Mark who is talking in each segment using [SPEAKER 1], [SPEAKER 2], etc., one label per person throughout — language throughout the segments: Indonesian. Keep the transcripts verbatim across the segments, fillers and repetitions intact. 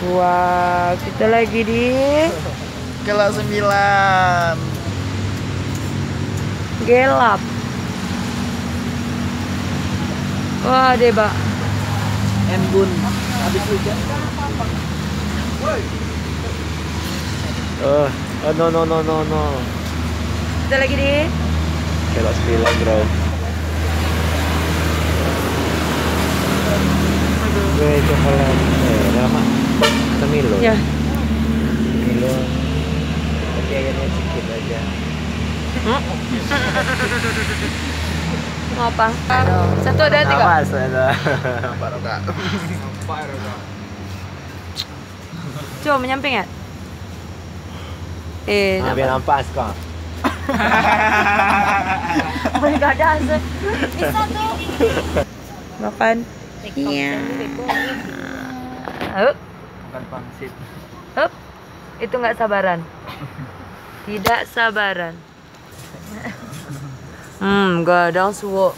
[SPEAKER 1] Wow, kita lagi di
[SPEAKER 2] kelas sembilan.
[SPEAKER 1] gelap. Wah, Deba.
[SPEAKER 2] Embun. Habis hujan.
[SPEAKER 3] Oh, oh no no no no no.
[SPEAKER 1] Kita lagi di
[SPEAKER 3] Kelas sembilan, bro. Gue coklat. Eh, nama atau Milo?
[SPEAKER 1] ya.
[SPEAKER 3] Milo. Tapi airnya sedikit aja.
[SPEAKER 1] Mau apa? Satu ada tiga.
[SPEAKER 3] Awas ada.
[SPEAKER 2] Barokah.
[SPEAKER 1] Coba menyamping ya. Eh,
[SPEAKER 3] Nah, biar nampak kok.
[SPEAKER 1] Gak ada hasil. Bisa tuh. Makan. Iya. Hup,
[SPEAKER 2] Bukan pangsit.
[SPEAKER 1] hup. Itu nggak sabaran. Tidak sabaran. Hmm, gadang suwo.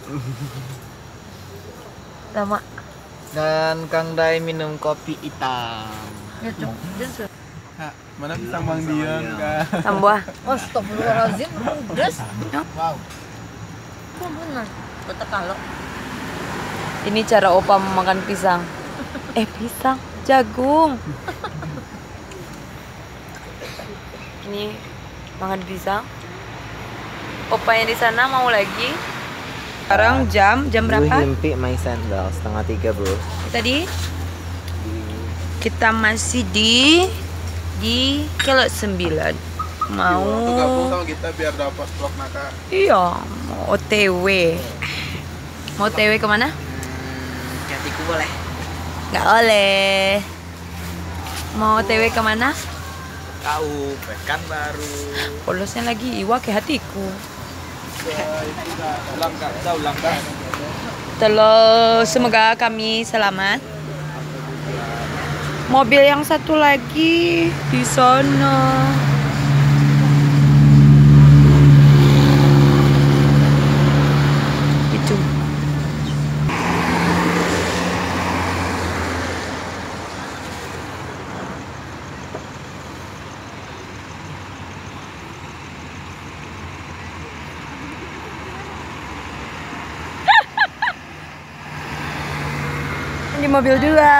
[SPEAKER 1] Sama.
[SPEAKER 2] Dan Kang Dai minum kopi hitam.
[SPEAKER 1] Ya, cok. Jus.
[SPEAKER 2] Mana sambang dia enggak?
[SPEAKER 1] Tambah.
[SPEAKER 4] Astagfirullahaladzim, pedes.
[SPEAKER 2] Wow.
[SPEAKER 4] Kok benar? Betul kalau
[SPEAKER 1] Ini cara opa memakan pisang. Eh, pisang, jagung. Ini makan pisang. Opa yang di sana mau lagi. Sekarang jam jam
[SPEAKER 3] Gue
[SPEAKER 1] berapa?
[SPEAKER 3] himpi main sandal setengah tiga, bro.
[SPEAKER 1] Tadi kita masih di di Kelot sembilan. Mau
[SPEAKER 2] sama kita biar dapat vlog naka.
[SPEAKER 1] iya, mau O T W. Mau O T W kemana?
[SPEAKER 2] Jatiku boleh.
[SPEAKER 1] Nggak boleh. Mau O T W kemana?
[SPEAKER 2] Kau Pekanbaru.
[SPEAKER 1] Polosnya lagi iwa ke hatiku.
[SPEAKER 2] Ulang kak, kita ulang kak.
[SPEAKER 1] Terus semoga kami selamat. Mobil yang satu lagi di sana. Itu. Di mobil dua.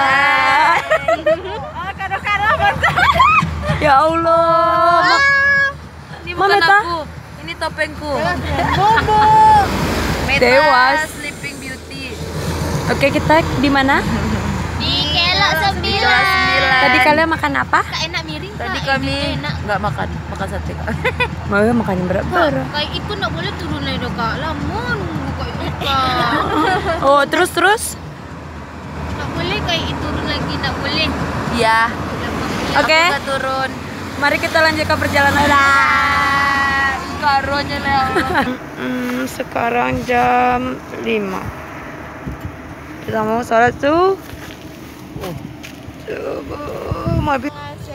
[SPEAKER 1] Ya Allah.
[SPEAKER 4] ini
[SPEAKER 1] Mana
[SPEAKER 4] bukan
[SPEAKER 1] ta?
[SPEAKER 4] aku. Ini topengku.
[SPEAKER 1] Bobo.
[SPEAKER 4] Meta
[SPEAKER 1] Dewas.
[SPEAKER 4] Sleeping Beauty.
[SPEAKER 1] Oke, kita di mana?
[SPEAKER 4] Di Kelok sembilan.
[SPEAKER 1] Tadi kalian makan apa?
[SPEAKER 4] Kak enak miring.
[SPEAKER 1] Tadi
[SPEAKER 4] Kak.
[SPEAKER 1] kami
[SPEAKER 4] enak.
[SPEAKER 1] nggak makan, makan sate. Mau makan yang berat berat.
[SPEAKER 4] Kayak itu nggak boleh turun lagi dong kak. Lamun buka itu kak.
[SPEAKER 1] Oh, terus terus?
[SPEAKER 4] Nggak boleh kayak itu turun lagi nggak boleh.
[SPEAKER 1] Ya. Oke.
[SPEAKER 4] Aku nggak turun.
[SPEAKER 1] Mari kita lanjutkan perjalanan.
[SPEAKER 4] Karonya lah.
[SPEAKER 1] Hmm, sekarang jam lima. Kita mau sholat tuh. Subuh, mobil.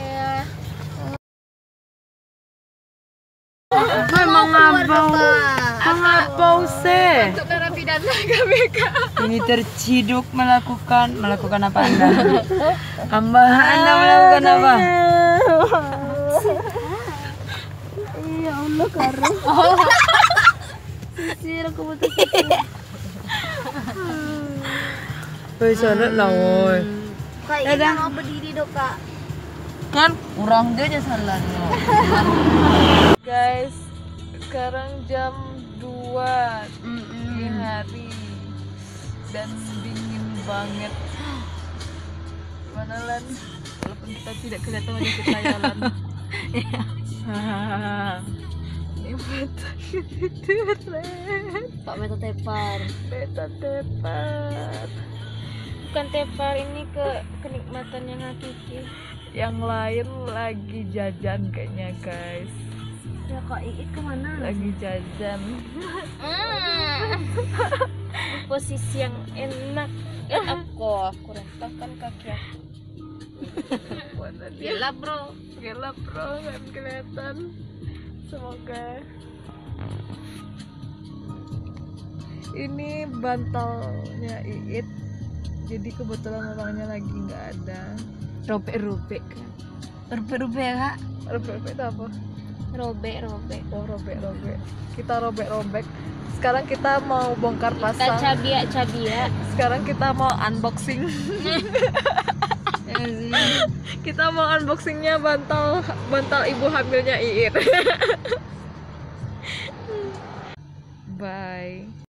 [SPEAKER 1] Memang ngabau, mengabau se.
[SPEAKER 4] Untuk narapidana K B K.
[SPEAKER 1] Ini terciduk melakukan melakukan apa Anda? Amba Anda melakukan apa?
[SPEAKER 4] Ya Allah karo. Sisir aku butuh
[SPEAKER 1] Woi, sholat lah woi.
[SPEAKER 4] Kayak ini mau berdiri dong kak.
[SPEAKER 1] Kan kurang dia aja salahnya. Guys, sekarang jam dua dini hari dan dingin banget. Manalan, walaupun kita tidak kelihatan wajah kita jalan. Ini mata tidur,
[SPEAKER 4] Pak Meta Tepar.
[SPEAKER 1] Meta tepar. Bukan tepar, ini ke kenikmatan yang hakiki. Yang lain lagi jajan kayaknya guys.
[SPEAKER 4] Ya kak Iit kemana?
[SPEAKER 1] Lagi jajan. Posisi yang enak. Eh, aku aku rentangkan kaki aku.
[SPEAKER 4] Gila bro.
[SPEAKER 1] Gelap bro, kan kelihatan. Semoga ini bantalnya Iit, jadi kebetulan orangnya lagi nggak ada. Robek-robek kan.
[SPEAKER 4] Rubek-rubek kak.
[SPEAKER 1] Robek-robek itu apa?
[SPEAKER 4] Robek-robek.
[SPEAKER 1] Oh, robek-robek. Kita robek-robek. Sekarang kita mau bongkar
[SPEAKER 4] Kita
[SPEAKER 1] pasang.
[SPEAKER 4] cabia-cabia.
[SPEAKER 1] Sekarang kita mau unboxing. Kita mau unboxingnya bantal bantal ibu hamilnya Iin. Bye.